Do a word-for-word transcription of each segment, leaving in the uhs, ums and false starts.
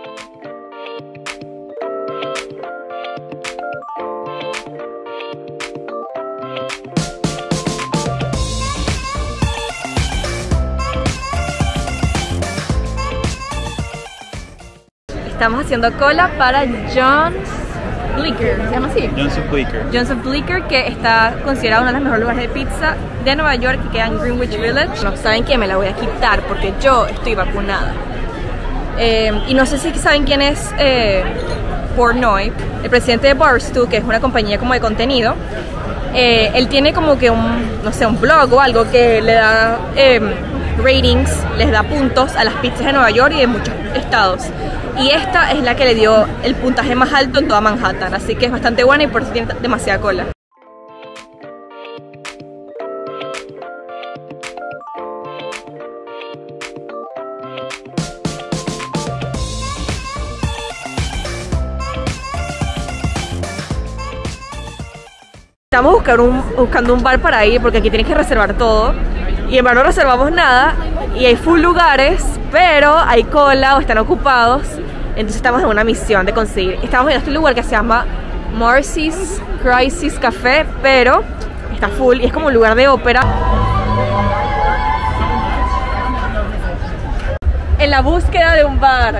Estamos haciendo cola para John's Bleecker, ¿se llama así? John's of Bleecker. John's of Bleecker, que está considerado uno de los mejores lugares de pizza de Nueva York, que queda en Greenwich Village. No, ¿saben qué? Me la voy a quitar porque yo estoy vacunada. Eh, y no sé si saben quién es eh, Portnoy, el presidente de Barstool, que es una compañía como de contenido. Eh, él tiene como que un, no sé, un blog o algo que le da eh, ratings, les da puntos a las pizzas de Nueva York y de muchos estados. Y esta es la que le dio el puntaje más alto en toda Manhattan, así que es bastante buena y por eso tiene demasiada cola. Estamos buscando un, buscando un bar para ir porque aquí tienes que reservar todo. Y en verdad no reservamos nada y hay full lugares, pero hay cola o están ocupados. Entonces estamos en una misión de conseguir. Estamos en este lugar que se llama Marcy's Crisis Café, pero está full y es como un lugar de ópera. En la búsqueda de un bar.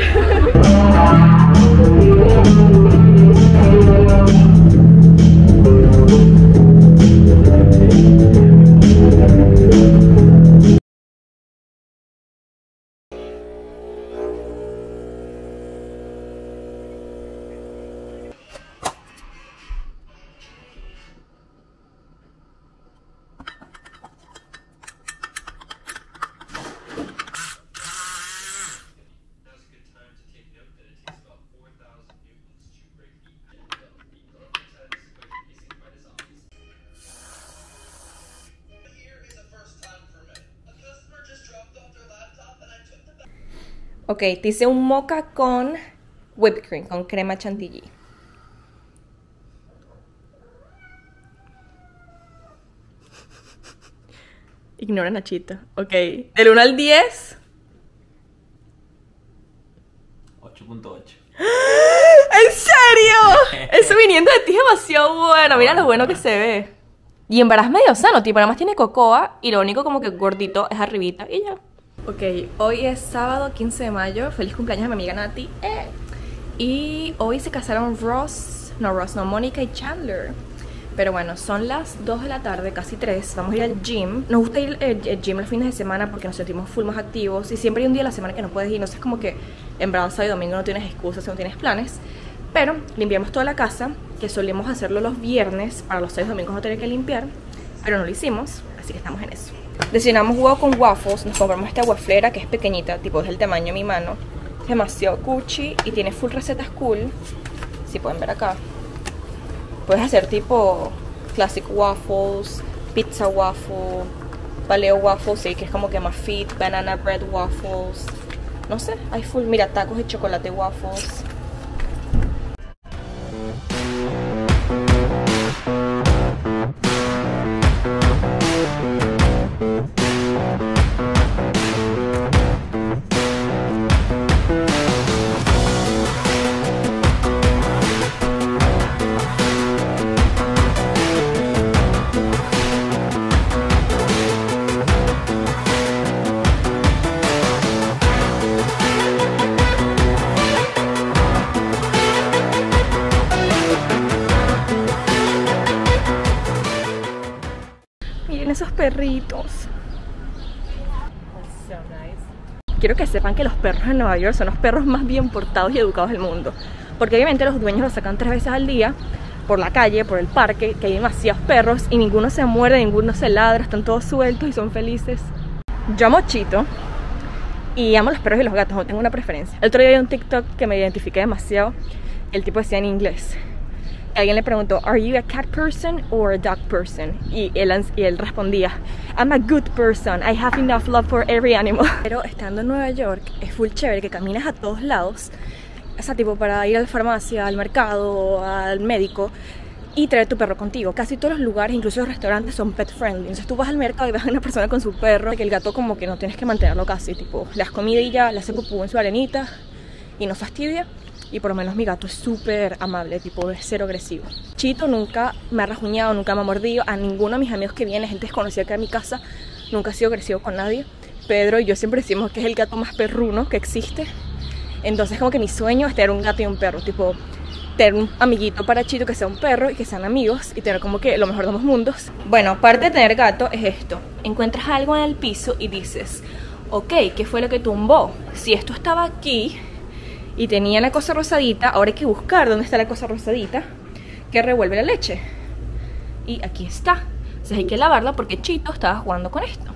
Ok, te hice un mocha con whipped cream, con crema chantilly. Ignora a Nachito. Ok, del uno al diez. ocho punto ocho. ¿En serio? Eso viniendo de ti es demasiado bueno. Mira lo bueno que se ve. Y en verdad es medio sano, tipo, nada más tiene cocoa y lo único como que gordito es arribita y ya. Ok, hoy es sábado quince de mayo, feliz cumpleaños a mi amiga Nati. Eh. Y hoy se casaron Ross, no Ross, no, Mónica y Chandler. Pero bueno, son las dos de la tarde, casi tres, vamos a ir al gym. Nos gusta ir al gym los fines de semana porque nos sentimos full más activos. Y siempre hay un día a la semana que no puedes ir, no sé, es como que en verdad sábado y domingo no tienes excusas, no tienes planes. Pero limpiamos toda la casa, que solíamos hacerlo los viernes, para los seis domingos no tener que limpiar. Pero no lo hicimos, así que estamos en eso. Desayunamos huevo con waffles, nos compramos esta waflera que es pequeñita, tipo es del tamaño de mi mano. Es demasiado cuchi y tiene full recetas cool. Si pueden ver acá. Puedes hacer tipo classic waffles, pizza waffle, paleo waffles, sí, que es como que más fit, banana bread waffles. No sé, hay full, mira, tacos de chocolate waffles. Esos perritos. So nice. Quiero que sepan que los perros en Nueva York son los perros más bien portados y educados del mundo. Porque obviamente los dueños los sacan tres veces al día por la calle, por el parque, que hay demasiados perros y ninguno se muerde, ninguno se ladra, están todos sueltos y son felices. Yo amo Chito y amo los perros y los gatos, no tengo una preferencia. El otro día vi un TikTok que me identifiqué demasiado. El tipo decía en inglés. Alguien le preguntó, ¿Are you a cat person or a dog person? Y él, y él respondía, I'm a good person, I have enough love for every animal. Pero estando en Nueva York es full chévere que caminas a todos lados. O sea, tipo para ir a la farmacia, al mercado, al médico y traer tu perro contigo. Casi todos los lugares, incluso los restaurantes, son pet friendly. Entonces tú vas al mercado y ves a una persona con su perro, que el gato como que no tienes que mantenerlo casi, tipo, le das comida y ya, le hace pupú en su arenita y no fastidia. Y por lo menos mi gato es súper amable, tipo es cero agresivo. Chito nunca me ha rajuñado, nunca me ha mordido. A ninguno de mis amigos que vienen, gente desconocida que en mi casa, nunca ha sido agresivo con nadie. Pedro y yo siempre decimos que es el gato más perruno que existe. Entonces como que mi sueño es tener un gato y un perro, tipo tener un amiguito para Chito que sea un perro y que sean amigos y tener como que lo mejor de ambos mundos. Bueno, aparte de tener gato es esto. Encuentras algo en el piso y dices, ok, ¿qué fue lo que tumbó? Si esto estaba aquí y tenía la cosa rosadita, ahora hay que buscar dónde está la cosa rosadita que revuelve la leche. Y aquí está. Entonces hay que lavarla porque Chito estaba jugando con esto.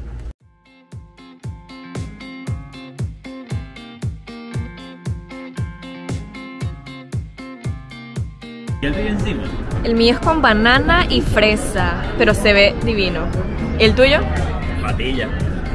¿Y el tuyo encima? El mío es con banana y fresa, pero se ve divino. ¿El tuyo? Patilla.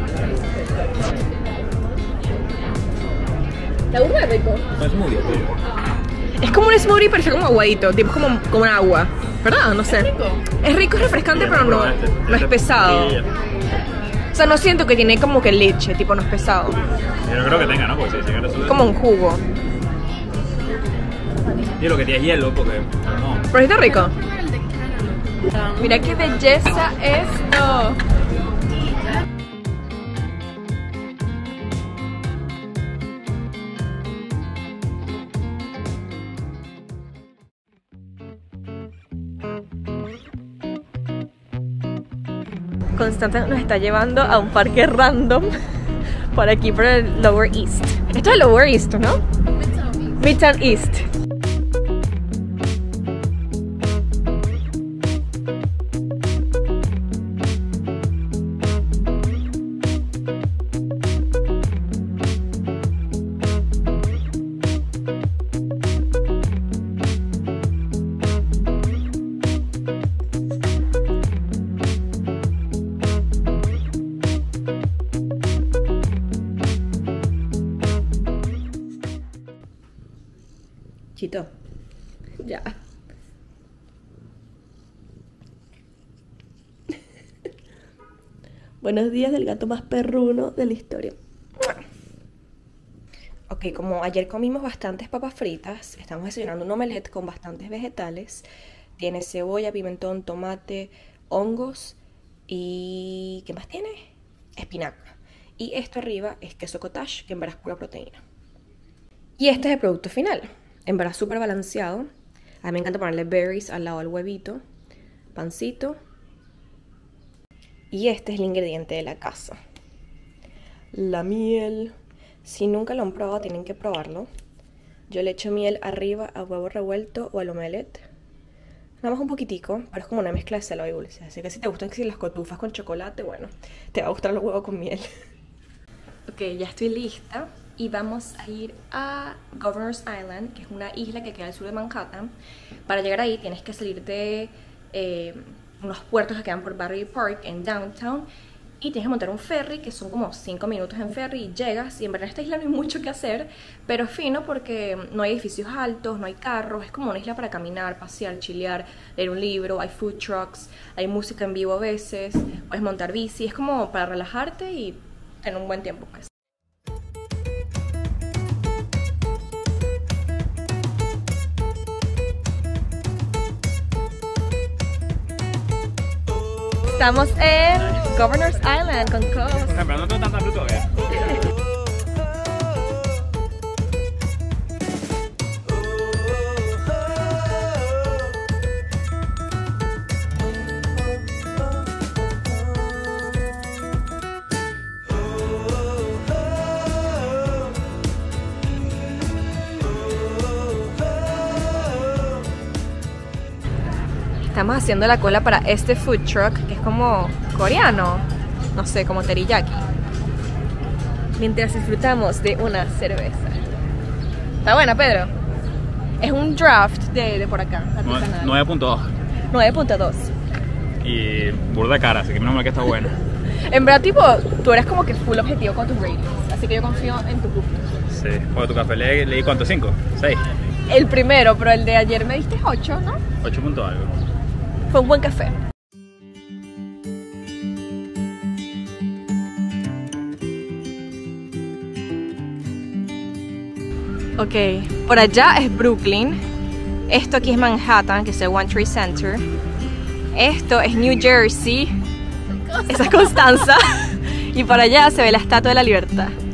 ¿Te gusta rico? No es muy tuyo. Es como un smoothie, pero está como aguadito, tipo como, como un agua, ¿verdad? No sé. ¿Es rico? Es rico, es refrescante, Sí, pero no, este- no es este pesado. patilla. O sea, no siento que tiene como que leche, tipo no es pesado. Yo no creo que tenga, ¿no? Porque si dice que eres Como un jugo. Y lo que tiene es hielo, porque no. Pero está rico. Mira qué belleza esto. Constante nos está llevando a un parque random por aquí, por el Lower East. Esto es el Lower East, ¿no? Midtown East. Chito, ya. Buenos días del gato más perruno de la historia. Ok, como ayer comimos bastantes papas fritas, estamos desayunando un omelette con bastantes vegetales. Tiene cebolla, pimentón, tomate, hongos y... ¿qué más tiene? Espinaca. Y esto arriba es queso cottage, que en verdad es pura proteína. Y este es el producto final. En verdad súper balanceado. A mí me encanta ponerle berries al lado del huevito, pancito. Y este es el ingrediente de la casa. La miel. Si nunca lo han probado, tienen que probarlo. Yo le echo miel arriba a huevo revuelto o al omelette. Nada más un poquitico, pero es como una mezcla de salado y dulce. Así que si te gustan las cotufas con chocolate, bueno, te va a gustar los huevos con miel. Ok, ya estoy lista. Y vamos a ir a Governor's Island, que es una isla que queda al sur de Manhattan. Para llegar ahí tienes que salir de eh, unos puertos que quedan por Battery Park en Downtown. Y tienes que montar un ferry, que son como cinco minutos en ferry y llegas. Y en verdad en esta isla no hay mucho que hacer, pero es fino porque no hay edificios altos, no hay carros. Es como una isla para caminar, pasear, chilear, leer un libro. Hay food trucks, hay música en vivo a veces. Puedes montar bici, es como para relajarte y tener un buen tiempo pues. Estamos en Governor's Island con Cos. Pero no tengo tanta fruta, ¿eh? Estamos haciendo la cola para este food truck, que es como coreano, no sé, como teriyaki. Mientras disfrutamos de una cerveza. ¿Está buena, Pedro? Es un draft de, de por acá, artesanal. nueve punto dos. nueve punto dos. Y burda cara, así que menos mal que está bueno. En verdad, tipo, tú eres como que full objetivo con tus ratings, así que yo confío en tu gusto. Sí. Porque tu café le, le di cuánto, cinco, seis. El primero, pero el de ayer me diste ocho, ¿no? ocho punto algo. Fue un buen café. Ok, por allá es Brooklyn. Esto aquí es Manhattan, que es el One Trade Center. Esto es New Jersey. Esa es Constanza. Y por allá se ve la Estatua de la Libertad.